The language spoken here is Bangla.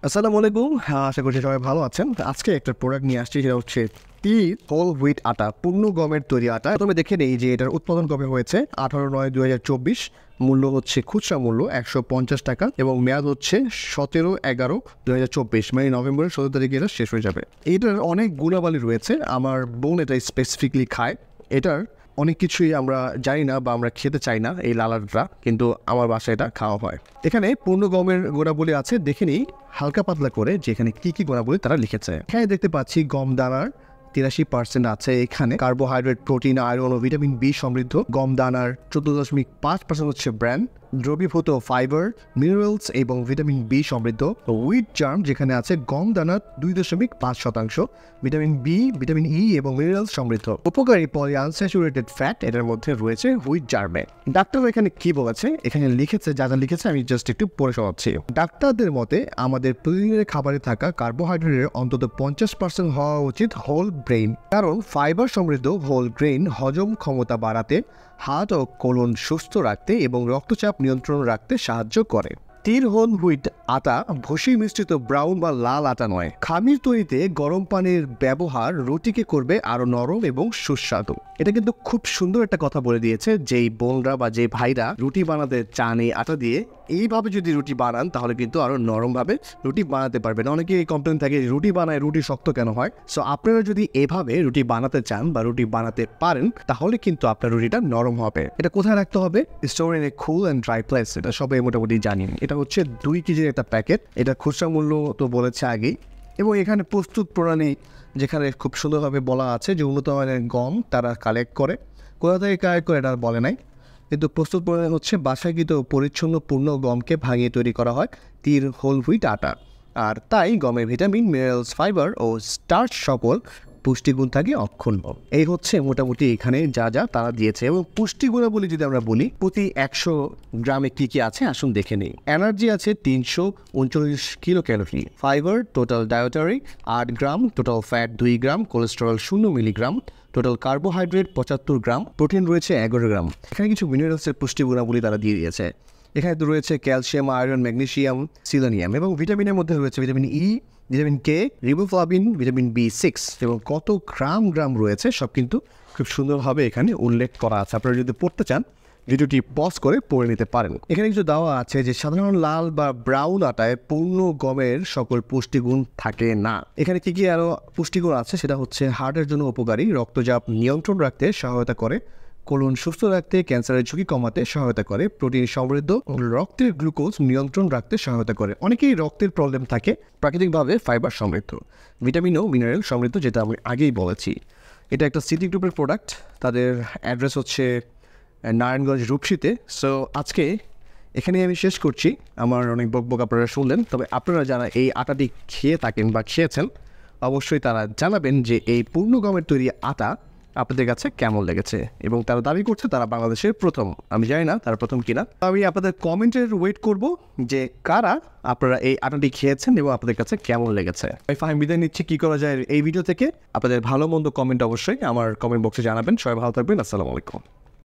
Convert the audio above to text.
আসসালামু আলাইকুম। আশা করছি সবাই ভালো আছেন। আজকে একটা প্রোডাক্ট নিয়ে আসছি, সেটা হচ্ছে টির হোল হুইট আটা, পূর্ণ গমের তৈরি আটা। প্রথমে দেখে নেই যে এটার উৎপাদন কবে হয়েছে। 18/9/2024। মূল্য হচ্ছে খুচরা মূল্য 150 টাকা এবং মেয়াদ হচ্ছে 17/11/2024, মানে নভেম্বরের 17 তারিখে এটা শেষ হয়ে যাবে। এইটার অনেক গুণাবলী রয়েছে। আমার বোন এটা স্পেসিফিকলি খায়। এটার অনেক কিছুই আমরা জানি না বা আমরা খেতে চাই না, এই লালাটা, কিন্তু আমার বাসায় এটা খাওয়া হয়। এখানে পূর্ণ গমের গুণাবলী আছে, দেখে নিই হালকা পাতলা করে যেখানে কি কি গুণাবলী তারা লিখেছে। এখানে দেখতে পাচ্ছি গম দানার 83% আছে। এখানে কার্বোহাইড্রেট, প্রোটিন, আয়রন ও ভিটামিন বি সমৃদ্ধ। গম দানার 14.5% হচ্ছে ব্র্যান, দ্রবীভূত ফাইবার, মিনারেলস এবং ভিটামিন বি সমৃদ্ধ। হুইট জার্ম যেখানে আছে গম দানার 2.5%, ভিটামিন বি, ভিটামিন ই এবং মিনারেলস সমৃদ্ধ। উপকারী পলিআনস্যাচুরেটেড ফ্যাট এটার মধ্যে রয়েছে হুইট জার্মে। ডাক্তার এখানে কি বলেছে, এখানে লিখেছে, যা যা লিখেছে আমি জাস্ট একটু পড়ে শোনাচ্ছি। ডাক্তারদের মতে আমাদের প্রতিদিনের খাবারে থাকা কার্বোহাইড্রেটের অন্তত 50% হওয়া উচিত হোল গ্রেইন, কারণ ফাইবার সমৃদ্ধ হোল গ্রেইন হজম ক্ষমতা বাড়াতে, হার্ট ও কোলন সুস্থ রাখতে এবং রক্তচাপ নিয়ন্ত্রণ রাখতে সাহায্য করে। টির হোল হুইট আটা ভুসি মিশ্রিত ব্রাউন বা লাল আটা নয়। খামির তৈরিতে গরম পানির ব্যবহার রুটিকে করবে আরো নরম এবং সুস্বাদু। এটা কিন্তু খুব সুন্দর একটা কথা বলে দিয়েছে, যেই বোনরা বা যে ভাইরা রুটি বানাতে চান এই আটা দিয়ে, এইভাবে যদি রুটি বানান তাহলে কিন্তু আরো নরমভাবে রুটি বানাতে পারবেন। অনেকে এই কমপ্লেন থাকে রুটি বানায় রুটি শক্ত কেন হয়। সো আপনারা যদি এভাবে রুটি বানাতে চান বা রুটি বানাতে পারেন তাহলে কিন্তু আপনার রুটিটা নরম হবে। এটা কোথায় রাখতে হবে? Store in a cool and dry place. এটা সবাই মোটামুটি জানেন। এটা হচ্ছে 2 কেজির একটা প্যাকেট। এটা খুচরা মূল্য তো বলেছে আগেই, এবং এখানে প্রস্তুত প্রণালী যেখানে খুব সুন্দরভাবে বলা আছে যে উন্নত মানের গম তারা কালেক্ট করে। কোথা থেকে কালেক্ট করে এটা বলে নাই, কিন্তু প্রস্তুত প্রণালী হচ্ছে বাসাকৃত পরিচ্ছন্ন পূর্ণ গমকে ভাঙিয়ে তৈরি করা হয় টির হোল হুইট আটা। আর তাই গমে ভিটামিন, মিনারেলস, ফাইবার ও স্টার্চ সকল পুষ্টিগুণ থাকে অক্ষুণ্ণ। এই হচ্ছে মোটামুটি এখানে যা যা তারা দিয়েছে। এবং পুষ্টিগুণাবলী যদি আমরা বলি, প্রতি 100 গ্রামে কি কি আছে আসুন দেখে নিই। এনার্জি আছে 339 kilo calorie, fibre total dietary 8 gram, total fat 2 gram, cholesterol 0 milligram, total carbohydrate 75 gram, protein রয়েছে 11 গ্রাম। এখানে কিছু মিনারেলসের পুষ্টিগুণাবলী তারা দিয়ে দিয়েছে। এখানে তো রয়েছে ক্যালসিয়াম, আয়রন, ম্যাগনেসিয়াম, সিলেনিয়াম, এবং ভিটামিনের মধ্যে রয়েছে vitamin E, vitamin K, riboflavin, vitamin বি6, এবং কত গ্রাম রয়েছে সব কিন্তু খুব সুন্দরভাবে এখানে উল্লেখ করা আছে। আপনারা যদি পড়তে চান ভিডিওটি পজ করে পড়ে নিতে পারেন। এখানে কিছু দেওয়া আছে যে সাধারণ লাল বা ব্রাউন আটায় পূর্ণ গমের সকল পুষ্টিগুণ থাকে না। এখানে কি কি আরও পুষ্টিগুণ আছে সেটা হচ্ছে হার্টের জন্য উপকারী, রক্তচাপ নিয়ন্ত্রণ রাখতে সহায়তা করে, কোলন সুস্থ রাখতে, ক্যান্সারের ঝুঁকি কমাতে সহায়তা করে, প্রোটিন সমৃদ্ধ, রক্তের গ্লুকোজ নিয়ন্ত্রণ রাখতে সহায়তা করে। অনেকেই রক্তের প্রবলেম থাকে, প্রাকৃতিকভাবে ফাইবার সমৃদ্ধ, ভিটামিন ও মিনারেল সমৃদ্ধ, যেটা আমি আগেই বলেছি। এটা একটা সিটি গ্রুপের প্রোডাক্ট। তাদের অ্যাড্রেস হচ্ছে নারায়ণগঞ্জ রূপসীতে। সো আজকে এখানে আমি শেষ করছি। আমার অনেক বকবক আপনারা শুনলেন, তবে আপনারা যারা এই আটাটি খেয়ে থাকেন বা খেয়েছেন অবশ্যই তারা জানাবেন যে এই পূর্ণ গমের তৈরি আটা আপনাদের কাছে কেমন লেগেছে। এবং তারা দাবি করছে তারা বাংলাদেশের প্রথম। আমি জানি না তারা প্রথম কিনা। আমি আপনাদের কমেন্টের ওয়েট করব যে কারা আপনারা এই আটাটি খেয়েছেন এবং আপনাদের কাছে কেমন লেগেছে। আমি ফাহিম বিদায় নিচ্ছি। কী করা যায় এই ভিডিও থেকে? আপনাদের ভালো মন্দ কমেন্ট অবশ্যই আমার কমেন্ট বক্সে জানাবেন। সবাই ভালো থাকবেন। আসসালামু আলাইকুম।